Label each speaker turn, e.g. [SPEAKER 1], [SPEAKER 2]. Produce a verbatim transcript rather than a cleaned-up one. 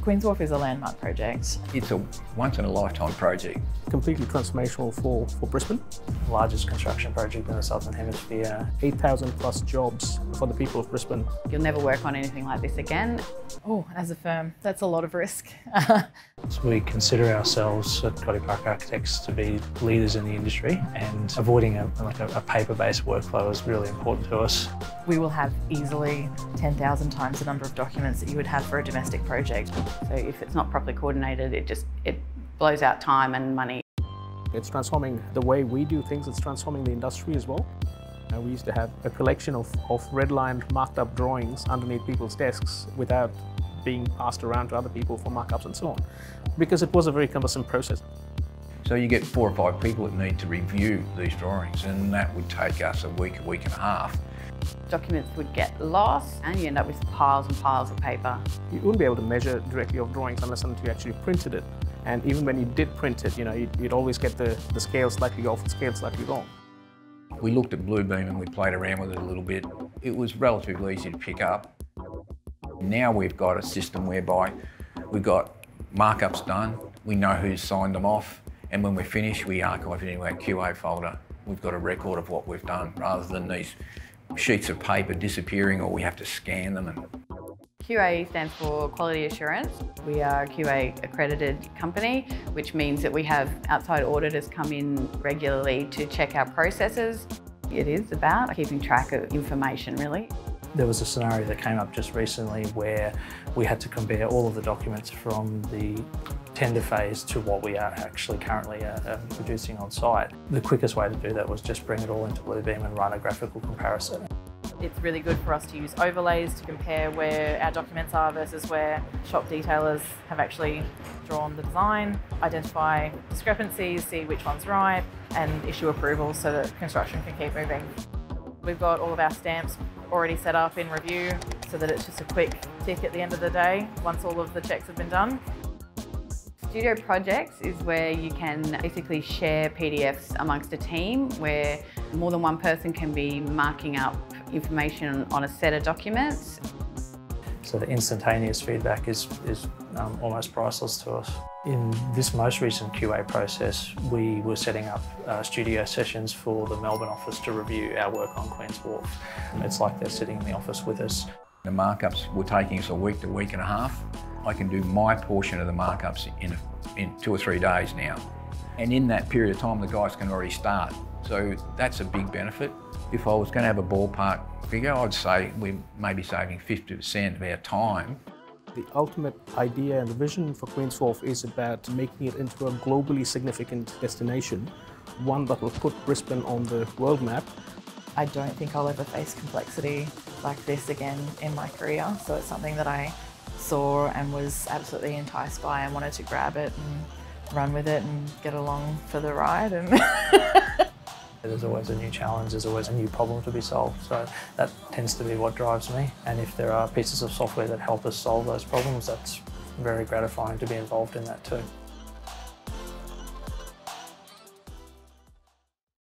[SPEAKER 1] Queen's Wharf is a landmark project.
[SPEAKER 2] It's a once-in-a-lifetime project.
[SPEAKER 3] Completely transformational for, for Brisbane.
[SPEAKER 4] Largest construction project in the Southern Hemisphere.
[SPEAKER 3] eight thousand plus jobs for the people of Brisbane.
[SPEAKER 5] You'll never work on anything like this again.
[SPEAKER 1] Oh, as a firm, that's a lot of risk.
[SPEAKER 4] So we consider ourselves at Cottee Parker Architects to be leaders in the industry, and avoiding a, like a, a paper-based workflow is really important to us.
[SPEAKER 1] We will have easily ten thousand times the number of documents that you would have for a domestic project.
[SPEAKER 5] So if it's not properly coordinated, it just it blows out time and money.
[SPEAKER 3] It's transforming the way we do things, it's transforming the industry as well. Uh, we used to have a collection of, of red-lined marked up drawings underneath people's desks without being passed around to other people for markups and so on, because it was a very cumbersome process.
[SPEAKER 2] So you get four or five people that need to review these drawings, and that would take us a week, a week and a half.
[SPEAKER 5] Documents would get lost and you end up with piles and piles of paper.
[SPEAKER 3] You wouldn't be able to measure directly of drawings unless until you actually printed it. And even when you did print it, you know, you'd, you'd always get the, the scale slightly off, the scale slightly wrong.
[SPEAKER 2] We looked at Bluebeam and we played around with it a little bit. It was relatively easy to pick up. Now we've got a system whereby we've got markups done, we know who's signed them off, and when we're finished, we archive it into our Q A folder. We've got a record of what we've done, rather than these sheets of paper disappearing, or we have to scan them. And
[SPEAKER 5] Q A stands for Quality Assurance. We are a Q A accredited company, which means that we have outside auditors come in regularly to check our processes. It is about keeping track of information, really.
[SPEAKER 4] There was a scenario that came up just recently where we had to compare all of the documents from the tender phase to what we are actually currently uh, uh, producing on site. The quickest way to do that was just bring it all into Bluebeam and run a graphical comparison.
[SPEAKER 1] It's really good for us to use overlays to compare where our documents are versus where shop detailers have actually drawn the design, identify discrepancies, see which one's right, and issue approvals so that construction can keep moving. We've got all of our stamps already set up in Revu so that it's just a quick tick at the end of the day once all of the checks have been done.
[SPEAKER 5] Studio projects is where you can basically share P D Fs amongst a team where more than one person can be marking up information on a set of documents.
[SPEAKER 4] So the instantaneous feedback is, is um, almost priceless to us. In this most recent Q A process, we were setting up uh, studio sessions for the Melbourne office to review our work on Queen's Wharf. It's like they're sitting in the office with us.
[SPEAKER 2] the markups were taking us a week to week and a half. I can do my portion of the markups in, in two or three days now. And in that period of time, the guys can already start. So that's a big benefit. If I was going to have a ballpark figure, I'd say we may be saving fifty percent of our time.
[SPEAKER 3] The ultimate idea and the vision for Queen's Wharf is about making it into a globally significant destination, one that will put Brisbane on the world map.
[SPEAKER 1] I don't think I'll ever face complexity like this again in my career, so it's something that I saw and was absolutely enticed by and wanted to grab it and run with it and get along for the ride. And
[SPEAKER 4] There's always a new challenge, there's always a new problem to be solved, so that tends to be what drives me. And if there are pieces of software that help us solve those problems, that's very gratifying to be involved in that too.